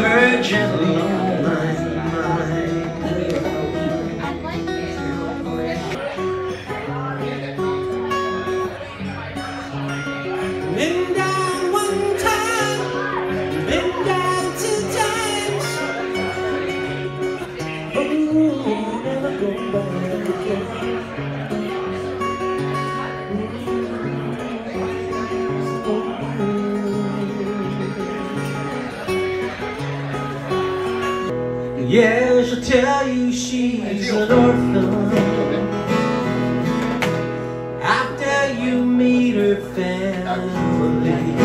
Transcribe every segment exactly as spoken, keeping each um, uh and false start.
her gently on my mind. Been down one time, been down two times. Oh, never go back again. Yeah, she'll tell you she's an orphan after you meet her family.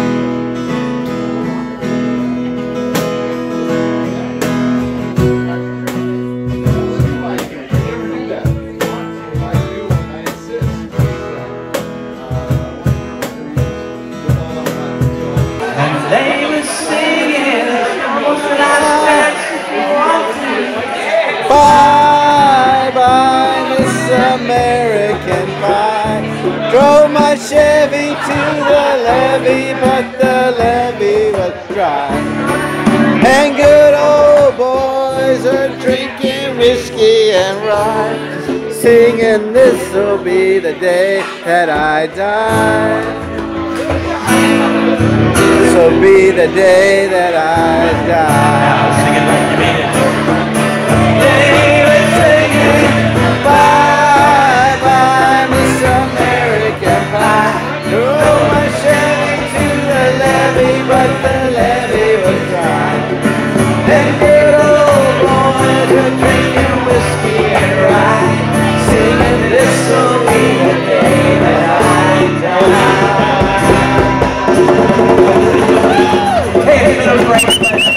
And they were singing almost last. Bye bye, Miss American Pie. Drove my Chevy to the levee, but the levee was dry. And good old boys are drinking whiskey and rye, singing this'll be the day that I die. This'll be the day that I die. Sing it like you mean it. Bye bye, Miss American Pie. Drove my Chevy to the levee, but the levee was dry. And good old boys were drinking whiskey and rye, singing this'll be the day that I die. Hey, it was great.